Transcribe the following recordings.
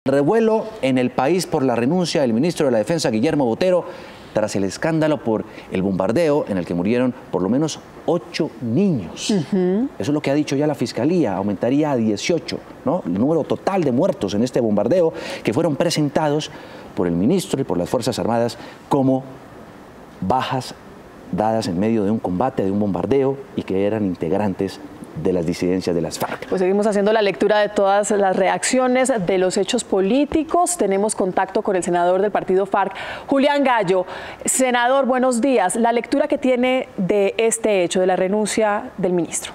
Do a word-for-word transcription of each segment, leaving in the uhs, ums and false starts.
Revuelo en el país por la renuncia del ministro de la Defensa, Guillermo Botero, tras el escándalo por el bombardeo en el que murieron por lo menos ocho niños. Uh-huh. Eso es lo que ha dicho ya la Fiscalía, aumentaría a dieciocho, ¿no? El número total de muertos en este bombardeo, que fueron presentados por el ministro y por las Fuerzas Armadas como bajas dadas en medio de un combate, de un bombardeo, y que eran integrantes de las disidencias de las FARC. Pues seguimos haciendo la lectura de todas las reacciones de los hechos políticos. Tenemos contacto con el senador del partido FARC, Julián Gallo. Senador, buenos días. La lectura que tiene de este hecho, de la renuncia del ministro.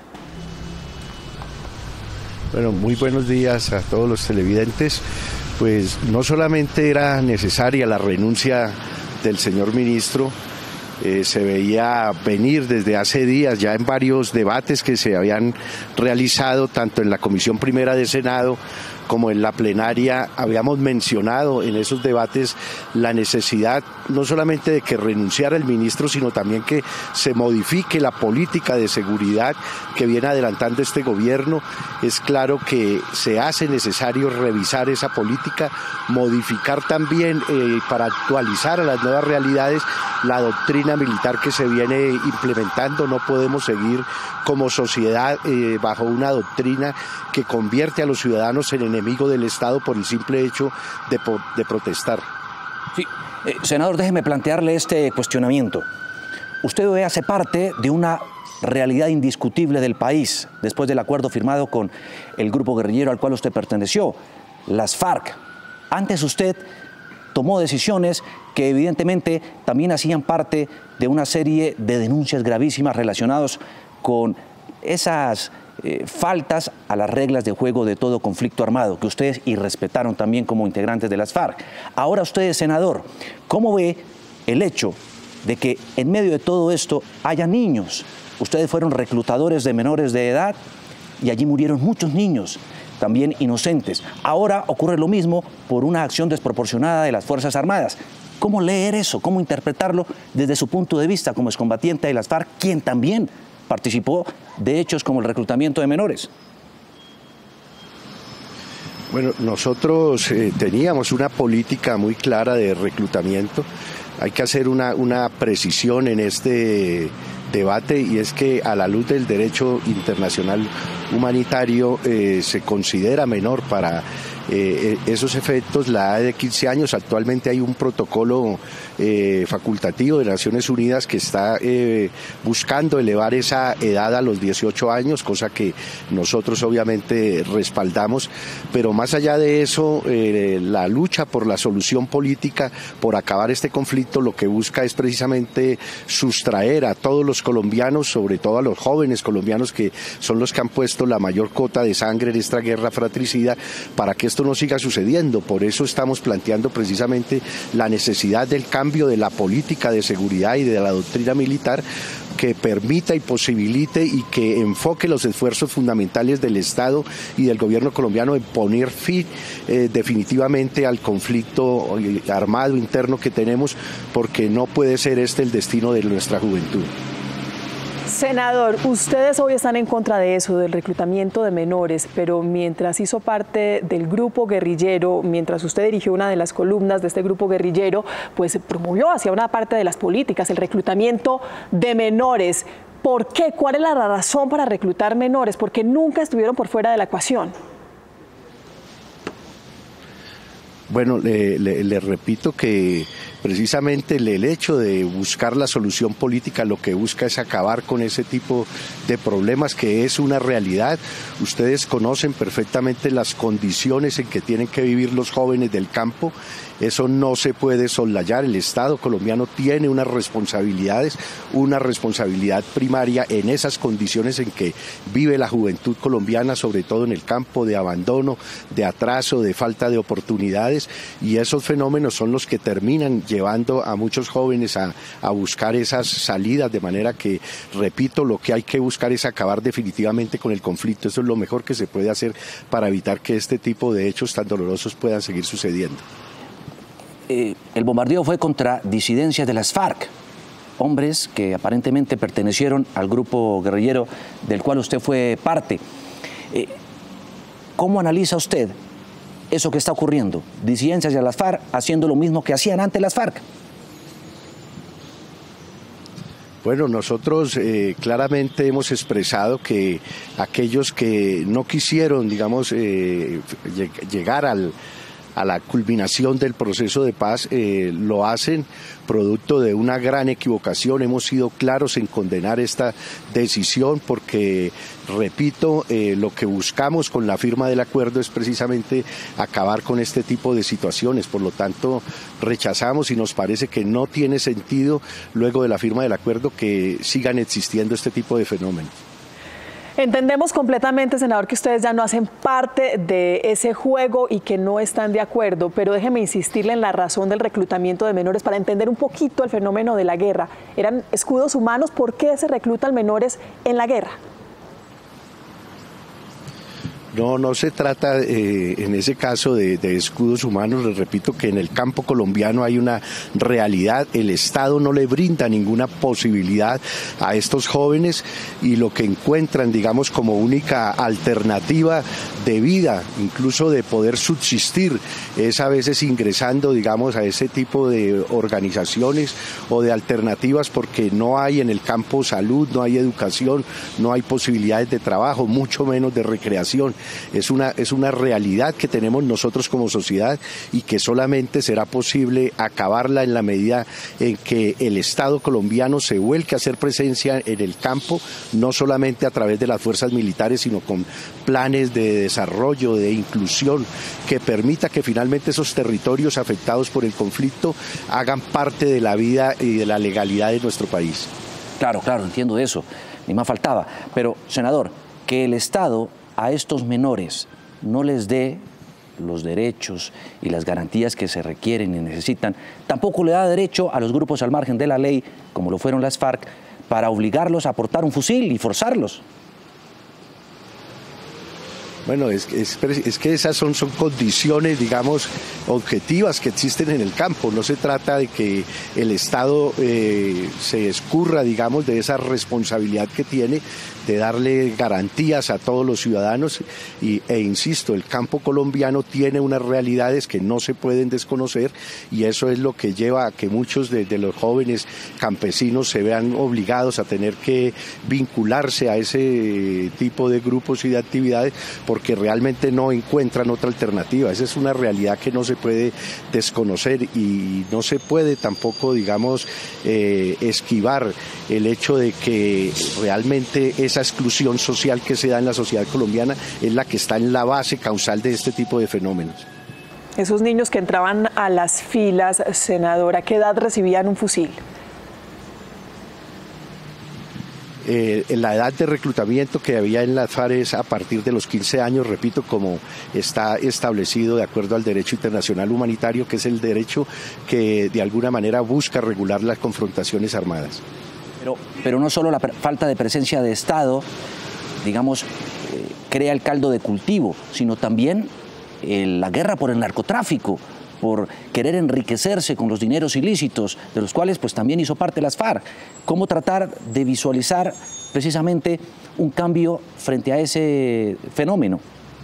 Bueno, muy buenos días a todos los televidentes. Pues no solamente era necesaria la renuncia del señor ministro, Eh, se veía venir desde hace días ya en varios debates que se habían realizado tanto en la Comisión Primera de Senado como en la plenaria. Habíamos mencionado en esos debates la necesidad no solamente de que renunciara el ministro, sino también que se modifique la política de seguridad que viene adelantando este gobierno. Es claro que se hace necesario revisar esa política, modificar también eh, para actualizar a las nuevas realidades la doctrina militar que se viene implementando. No podemos seguir como sociedad eh, bajo una doctrina que convierte a los ciudadanos en enemigos del Estado por el simple hecho de, de protestar. Sí, eh, senador, déjeme plantearle este cuestionamiento. Usted hoy hace parte de una realidad indiscutible del país, después del acuerdo firmado con el grupo guerrillero al cual usted perteneció, las FARC. Antes usted tomó decisiones que evidentemente también hacían parte de una serie de denuncias gravísimas relacionadas con esas eh, faltas a las reglas de juego de todo conflicto armado, que ustedes irrespetaron también como integrantes de las FARC. Ahora usted es senador. ¿Cómo ve el hecho de que en medio de todo esto haya niños? Ustedes fueron reclutadores de menores de edad y allí murieron muchos niños, también inocentes. Ahora ocurre lo mismo por una acción desproporcionada de las Fuerzas Armadas. ¿Cómo leer eso? ¿Cómo interpretarlo desde su punto de vista como excombatiente de las FARC, quien también participó de hechos como el reclutamiento de menores? Bueno, nosotros eh, teníamos una política muy clara de reclutamiento. Hay que hacer una, una precisión en este debate, y es que a la luz del derecho internacional humanitario eh, se considera menor para eh, esos efectos la edad de quince años. Actualmente hay un protocolo eh, facultativo de Naciones Unidas que está eh, buscando elevar esa edad a los dieciocho años, cosa que nosotros obviamente respaldamos. Pero más allá de eso, eh, la lucha por la solución política, por acabar este conflicto, lo que busca es precisamente sustraer a todos los colombianos, sobre todo a los jóvenes colombianos, que son los que han puesto la mayor cota de sangre en esta guerra fratricida, para que esto no siga sucediendo. Por eso estamos planteando precisamente la necesidad del cambio de la política de seguridad y de la doctrina militar, que permita y posibilite y que enfoque los esfuerzos fundamentales del Estado y del gobierno colombiano en poner fin eh, definitivamente al conflicto armado interno que tenemos, porque no puede ser este el destino de nuestra juventud. Senador, ustedes hoy están en contra de eso, del reclutamiento de menores, pero mientras hizo parte del grupo guerrillero, mientras usted dirigió una de las columnas de este grupo guerrillero, pues promovió hacia una parte de las políticas el reclutamiento de menores. ¿Por qué? ¿Cuál es la razón para reclutar menores? Porque nunca estuvieron por fuera de la ecuación. Bueno, le, le, le repito que precisamente el, el hecho de buscar la solución política lo que busca es acabar con ese tipo de problemas, que es una realidad. Ustedes conocen perfectamente las condiciones en que tienen que vivir los jóvenes del campo. Eso no se puede soslayar. El Estado colombiano tiene unas responsabilidades, una responsabilidad primaria en esas condiciones en que vive la juventud colombiana, sobre todo en el campo, de abandono, de atraso, de falta de oportunidades, y esos fenómenos son los que terminan llevando a muchos jóvenes a, a buscar esas salidas, de manera que, repito, lo que hay que buscar es acabar definitivamente con el conflicto. Eso es lo mejor que se puede hacer para evitar que este tipo de hechos tan dolorosos puedan seguir sucediendo. Eh, el bombardeo fue contra disidencias de las FARC, hombres que aparentemente pertenecieron al grupo guerrillero del cual usted fue parte. Eh, ¿Cómo analiza usted eso que está ocurriendo, disidencias de las FARC haciendo lo mismo que hacían antes las FARC? Bueno, nosotros eh, claramente hemos expresado que aquellos que no quisieron, digamos, eh, llegar al, a la culminación del proceso de paz, eh, lo hacen producto de una gran equivocación. Hemos sido claros en condenar esta decisión porque, repito, eh, lo que buscamos con la firma del acuerdo es precisamente acabar con este tipo de situaciones. Por lo tanto, rechazamos y nos parece que no tiene sentido, luego de la firma del acuerdo, que sigan existiendo este tipo de fenómenos. Entendemos completamente, senador, que ustedes ya no hacen parte de ese juego y que no están de acuerdo, pero déjeme insistirle en la razón del reclutamiento de menores para entender un poquito el fenómeno de la guerra. ¿Eran escudos humanos? ¿Por qué se reclutan menores en la guerra? No, no se trata eh, en ese caso de, de escudos humanos. Les repito que en el campo colombiano hay una realidad. El Estado no le brinda ninguna posibilidad a estos jóvenes y lo que encuentran, digamos, como única alternativa de vida, incluso de poder subsistir, es a veces ingresando, digamos, a ese tipo de organizaciones o de alternativas, porque no hay en el campo salud, no hay educación, no hay posibilidades de trabajo, mucho menos de recreación. Es una, es una realidad que tenemos nosotros como sociedad y que solamente será posible acabarla en la medida en que el Estado colombiano se vuelque a hacer presencia en el campo, no solamente a través de las fuerzas militares, sino con planes de desarrollo, de inclusión, que permita que finalmente esos territorios afectados por el conflicto hagan parte de la vida y de la legalidad de nuestro país. Claro, claro, entiendo eso, ni más faltaba. Pero, senador, que el Estado a estos menores no les dé los derechos y las garantías que se requieren y necesitan, tampoco le da derecho a los grupos al margen de la ley, como lo fueron las FARC, para obligarlos a portar un fusil y forzarlos. Bueno, es, es, es que esas son, son condiciones, digamos, objetivas que existen en el campo. No se trata de que el Estado eh, se escurra, digamos, de esa responsabilidad que tiene de darle garantías a todos los ciudadanos y, e insisto, el campo colombiano tiene unas realidades que no se pueden desconocer y eso es lo que lleva a que muchos de, de los jóvenes campesinos se vean obligados a tener que vincularse a ese tipo de grupos y de actividades porque realmente no encuentran otra alternativa. Esa es una realidad que no se puede desconocer y no se puede tampoco, digamos, eh, esquivar el hecho de que realmente es esa exclusión social que se da en la sociedad colombiana es la que está en la base causal de este tipo de fenómenos. Esos niños que entraban a las filas, senador, ¿a qué edad recibían un fusil? Eh, la edad de reclutamiento que había en las FARC es a partir de los quince años, repito, como está establecido de acuerdo al derecho internacional humanitario, que es el derecho que de alguna manera busca regular las confrontaciones armadas. Pero, pero no solo la falta de presencia de Estado, digamos, eh, crea el caldo de cultivo, sino también eh, la guerra por el narcotráfico, por querer enriquecerse con los dineros ilícitos, de los cuales pues también hizo parte las FARC. ¿Cómo tratar de visualizar precisamente un cambio frente a ese fenómeno?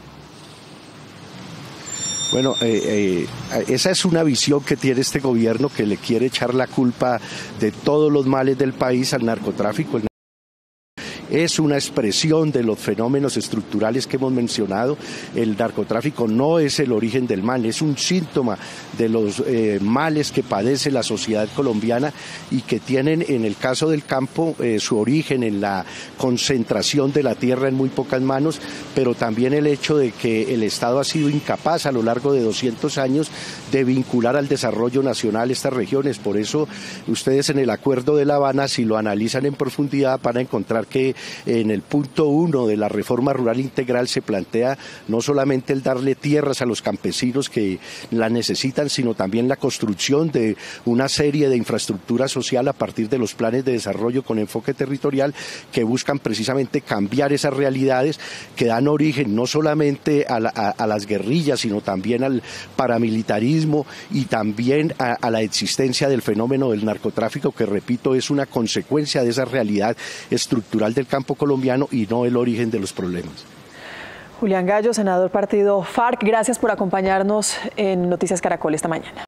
Bueno, eh, eh, esa es una visión que tiene este gobierno que le quiere echar la culpa de todos los males del país al narcotráfico. El es una expresión de los fenómenos estructurales que hemos mencionado. El narcotráfico no es el origen del mal, es un síntoma de los eh, males que padece la sociedad colombiana y que tienen, en el caso del campo, eh, su origen en la concentración de la tierra en muy pocas manos, pero también el hecho de que el Estado ha sido incapaz a lo largo de doscientos años de vincular al desarrollo nacional estas regiones. Por eso ustedes en el Acuerdo de La Habana, si lo analizan en profundidad, van a encontrar que en el punto uno de la reforma rural integral se plantea no solamente el darle tierras a los campesinos que la necesitan, sino también la construcción de una serie de infraestructura social a partir de los planes de desarrollo con enfoque territorial que buscan precisamente cambiar esas realidades que dan origen no solamente a, la, a, a las guerrillas, sino también al paramilitarismo y también a, a la existencia del fenómeno del narcotráfico, que repito es una consecuencia de esa realidad estructural del campo colombiano y no el origen de los problemas. Julián Gallo, senador partido FARC, gracias por acompañarnos en Noticias Caracol esta mañana.